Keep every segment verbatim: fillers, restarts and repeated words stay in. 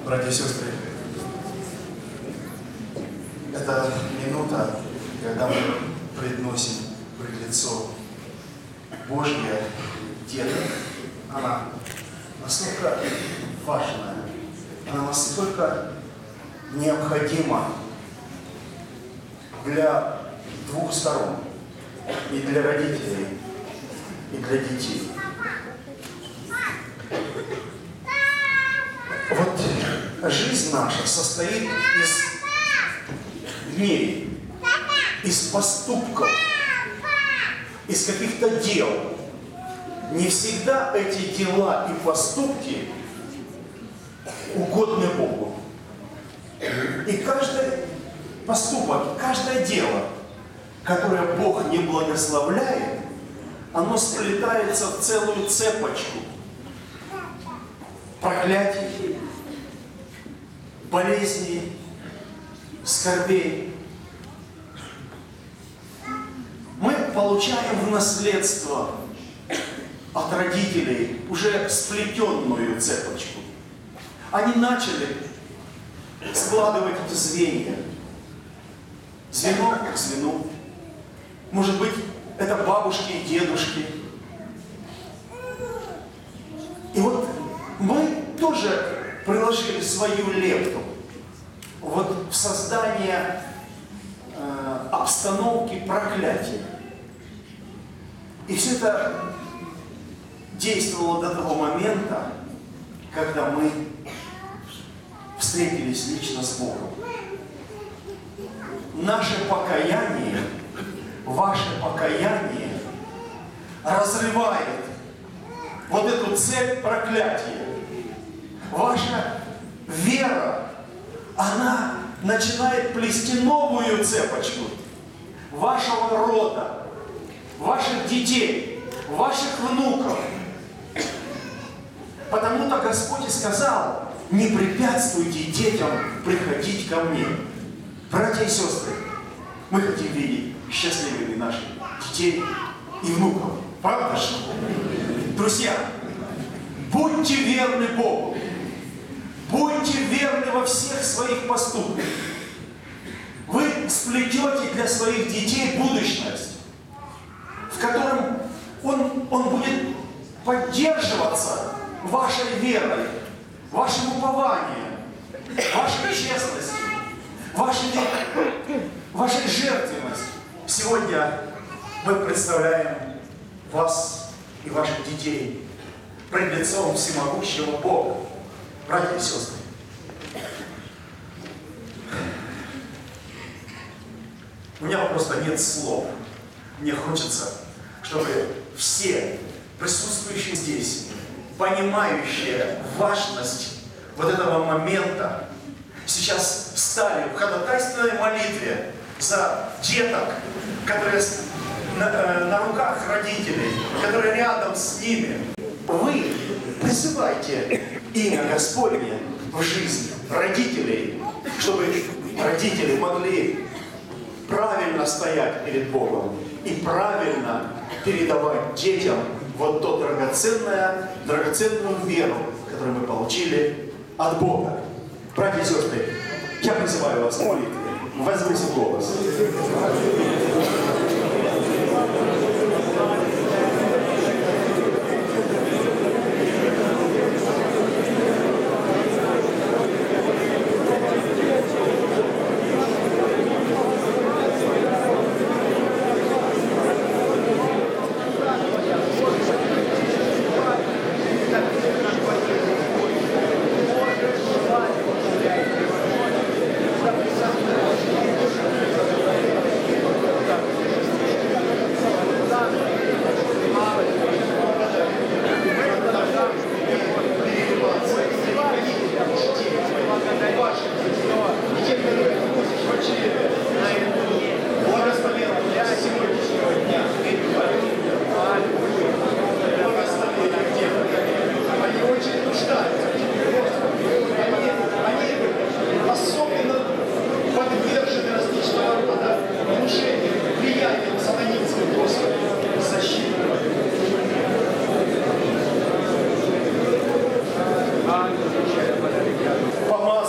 Братья и сестры, это минута, когда мы приносим пред лицо Божье дело. Она настолько важная, она настолько необходима для двух сторон, и для родителей, и для детей. Вот жизнь наша состоит из дней, из поступков, из каких-то дел. Не всегда эти дела и поступки угодны Богу. И каждый поступок, каждое дело, которое Бог не благословляет, оно сплетается в целую цепочку проклятий, болезней, скорбей. Мы получаем в наследство от родителей уже сплетенную цепочку. Они начали складывать эти звенья. Звено к звену. Может быть, это бабушки и дедушки. И вот мы тоже приложили свою лепту вот в создание э, обстановки проклятия. И все это действовало до того момента, когда мы встретились лично с Богом. Наше покаяние, ваше покаяние разрывает вот эту цепь проклятия. Ваша вера, она начинает плести новую цепочку вашего рода, ваших детей, ваших внуков. Потому-то Господь и сказал: не препятствуйте детям приходить ко мне. Братья и сестры, мы хотим видеть счастливыми наших детей и внуков. Правда же? Друзья, будьте верны Богу. Будьте верны во всех своих поступках. Вы сплетете для своих детей будущность, в котором он, он будет поддерживаться вашей верой, вашим упованием, вашей честностью, вашей, вашей жертвенностью. Сегодня мы представляем вас и ваших детей пред лицом всемогущего Бога. Братья и сестры, у меня просто нет слов. Мне хочется, чтобы все присутствующие здесь, понимающие важность вот этого момента, сейчас стали в ходатайственной молитве за деток, которые на, на руках родителей, которые рядом с ними. Вы призывайте имя Господне в жизнь родителей, чтобы родители могли правильно стоять перед Богом и правильно передавать детям вот ту драгоценную, драгоценную веру, которую мы получили от Бога. Братья и сестры, я призываю вас к молитве. Возвысив голос.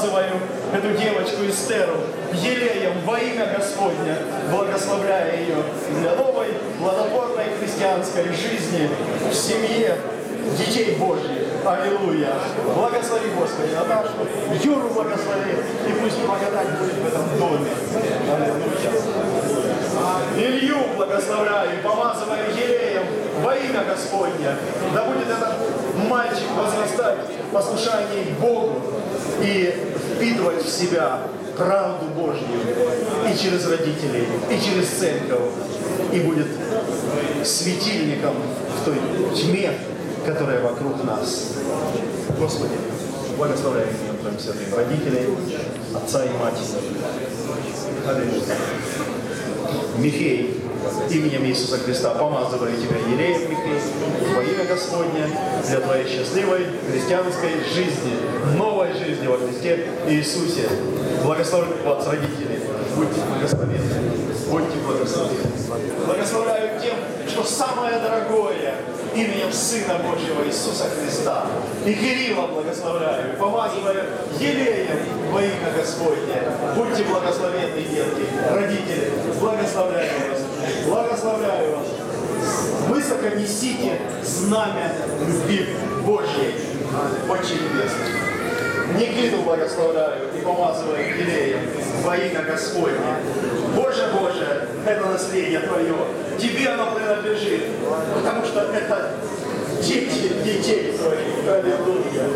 помазываю эту девочку Эстеру елеем во имя Господня, благословляя ее для новой, плодотворной христианской жизни в семье детей Божьих. Аллилуйя. Благослови, Господи, Наташу, Юру благослови, и пусть благодать будет в этом доме. Аллилуйя. Илью благословляю, помазываю елеем во имя Господня. Да будет этот мальчик возрастать в послушании Богу и впитывать в себя правду Божью и через родителей, и через церковь, и будет светильником в той тьме, которая вокруг нас. Господи, благословляй меня, Твоим святым родителей, отца и мать. Аллилуйя. Михей, именем Иисуса Христа, помазываю тебя елеем, Михей, во имя Господне, для твоей счастливой христианской жизни, новой жизни во Христе Иисусе. Благословляю вас, родители, будьте благословенны, будьте благословенны. Благословляю тем, что самое дорогое, именем Сына Божьего Иисуса Христа. И Кирилла благословляю, помазываю елеем во имя Господне. Будьте благословенны, детки, родители, благословляю вас, благословляю вас. Высоко несите знамя любви Божьей, Отче Небесный. Никиту благословляю и помазываю елеем во имя Господне. Боже, Боже, это наследие Твое. Тебе оно принадлежит, потому что это дети детей Твоих. Аллилуйя.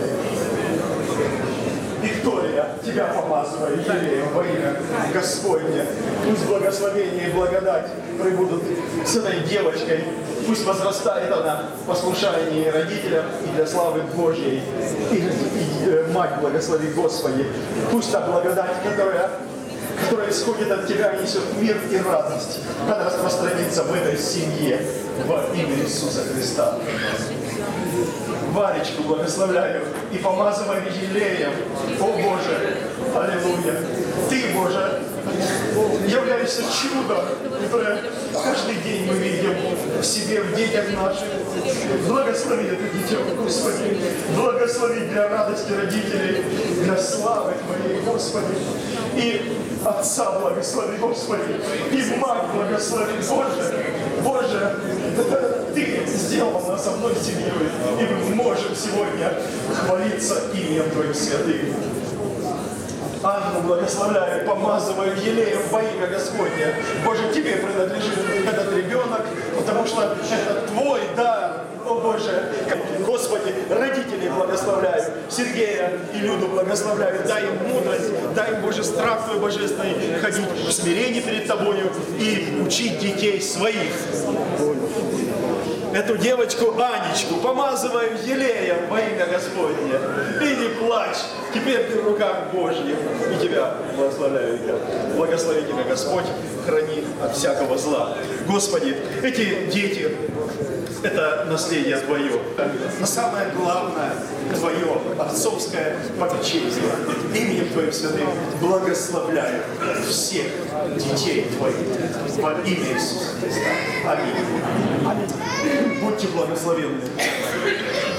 Виктория, тебя помазываю елеем во имя Господне. Пусть благословение и благодать прибудут с этой девочкой. Пусть возрастает она в послушании родителям и для славы Божьей. И, и, и мать, благослови Господи. Пусть та благодать, которая, которая исходит от Тебя, несет мир и радость, она распространится в этой семье во имя Иисуса Христа. Варечку благословляю и помазываю елеем. О Боже, аллилуйя. Ты, Боже, являешься чудом, которое каждый день мы видим в себе, в детях наших. Благослови это дитя, Господи. Благослови для радости родителей, для славы Твоей, Господи. И отца благослови, Господи. И мать благослови, Боже. Боже, это Ты сделал нас одной семьей, и мы можем сегодня хвалиться именем Твоим святым. Анну благословляю, помазываю елеем во имя Господня. Боже, Тебе принадлежит этот ребенок, потому что это Твой дар. О Боже, Господи, родителей благословляю, Сергея и Люду благословляю, дай им мудрость, дай им, Боже, страх Твой божественный, ходить в смирении перед Тобою и учить детей своих. Эту девочку Анечку помазываю елеем во имя Господне. И не плачь, теперь ты в руках Божьих. И тебя благословляю я. Благослови тебя, Господь, храни от всякого зла. Господи, эти дети, это наследие Твое. Но самое главное, Твое отцовское попечение. Именем Твоим святым благословляю всех детей Твоих во имя Иисуса Христа. Аминь. Будьте благословенны.